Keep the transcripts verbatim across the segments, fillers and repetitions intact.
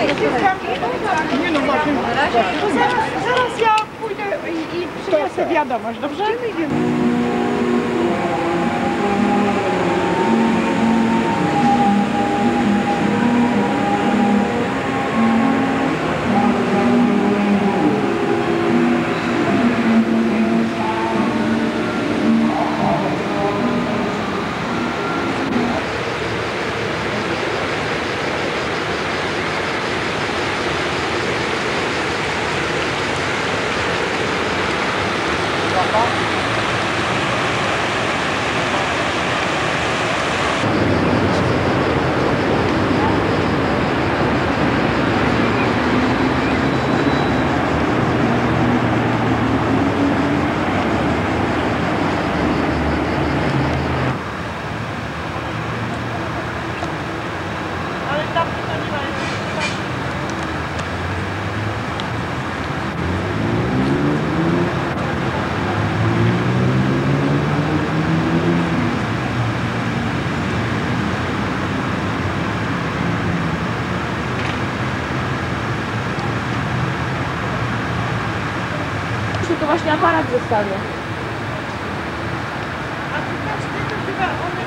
Nie no właśnie. To zaraz, zaraz ja pójdę i, i przyniosę wiadomość, dobrze? To właśnie aparat zostawię. A tu każdy to chyba one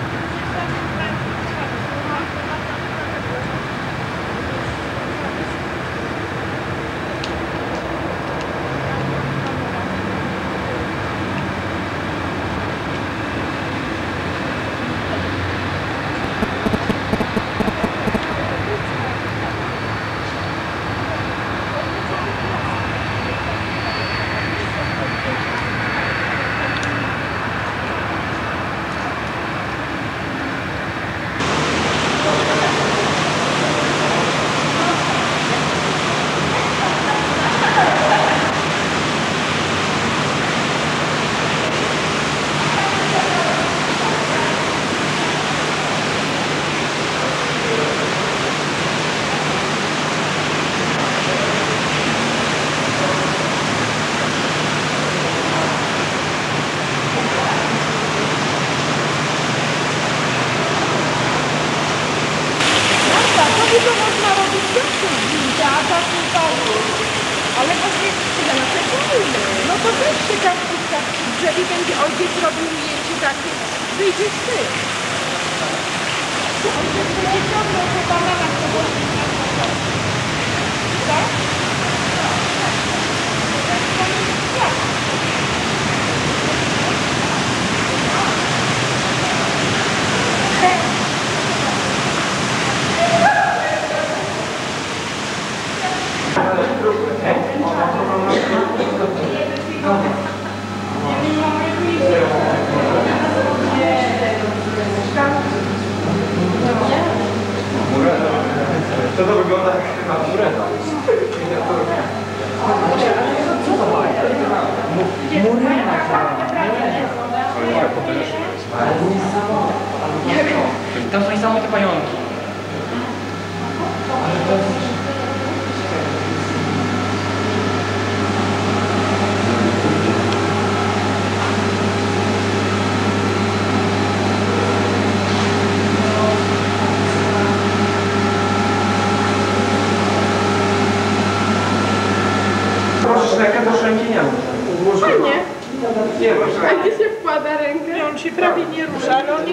to można robić zawsze zdjęcia, a tak tutaj. Ale właśnie tyle na tego. No to weź się tam ustaw przy drzewie, będzie ojciec robił ujęcie takie, wyjdziesz ty. Ojciec będzie ciągnął po bananach, to było... Co? To to wygląda jak murena. Co to ma? Murena. Tam są niesamowite pająki. Rękę do szczękienia. Fajnie. Nie, proszę. A gdzie się wkłada rękę? On się prawie nie rusza, ale on nie...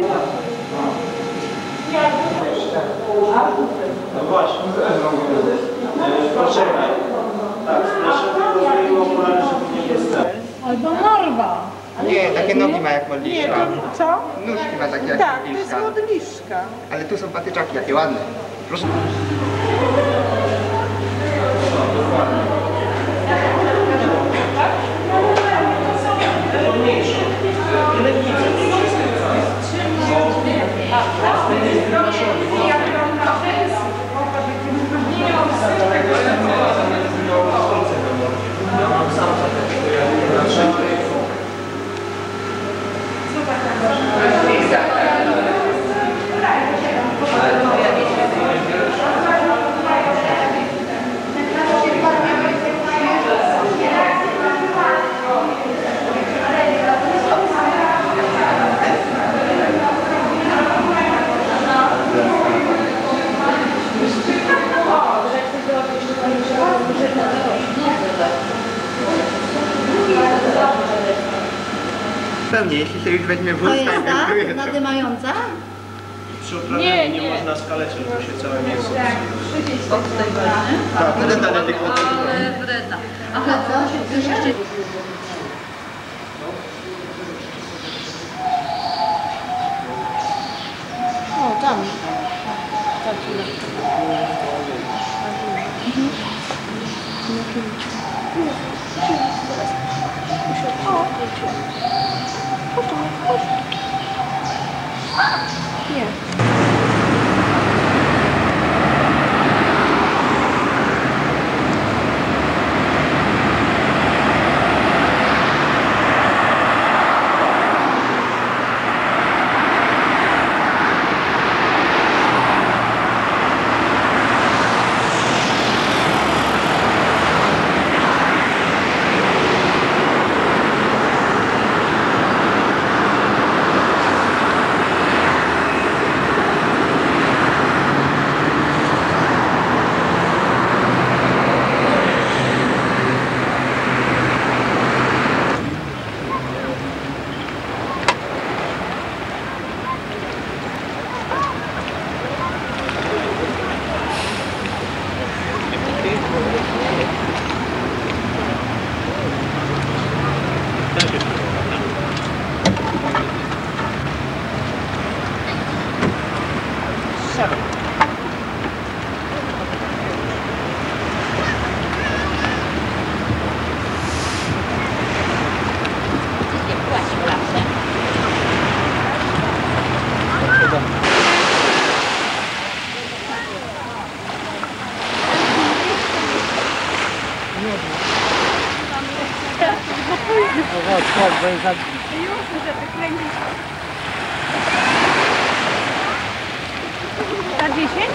No właśnie, poczekaj. Tak, proszę tylko okulary, żeby nie jest ten. Albo morwa. Nie, takie nogi ma jak Nie, modliszka. to co? Nóżki ma takie jak Tak, to jest modliszka. modliszka. Ale tu są patyczaki, jakie ładne. Proszę. Nie, jeśli się już weźmie To wózka jest i ta wędruje, to... nadymająca? Przy uprawianiu Nie, nie, nie. można skalecić, bo się całe mięso Tak, wtedy dalej tylko... Ale wredna. Aha, co? Coś jeszcze? O, tam. Nie. Ta dziesięć?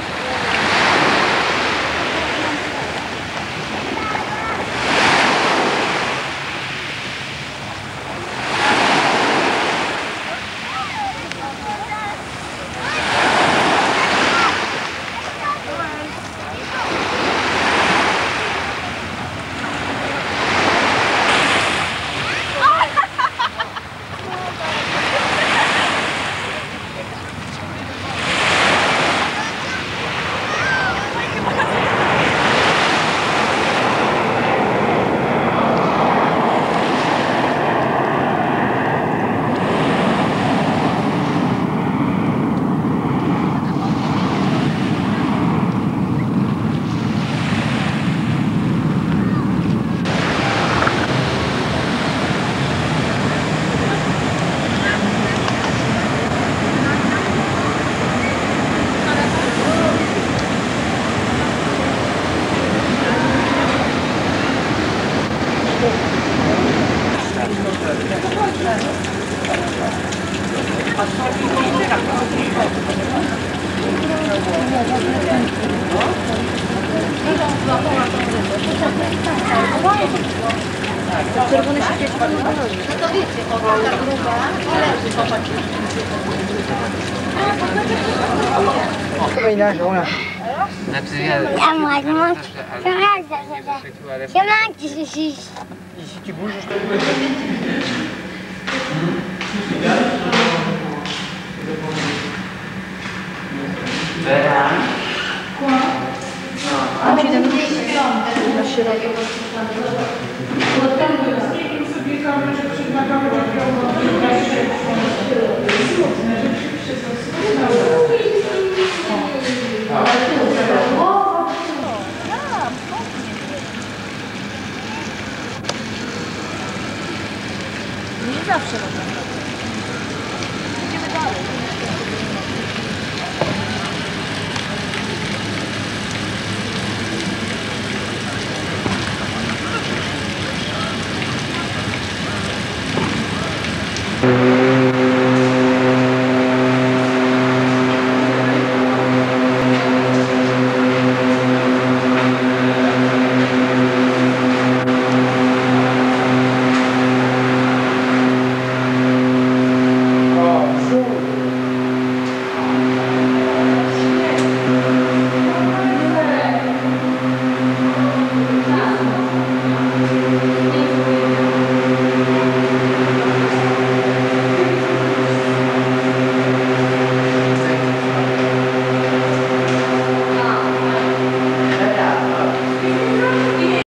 Czerwone świeczki. No to wiecie, o, ta gruba leży, popatrz. Znaczy ja... Ja mam Ja mam gdzieś Jeśli ci burzysz, to... A siedemdziesiąt na środku. sobie kamerę przed nagami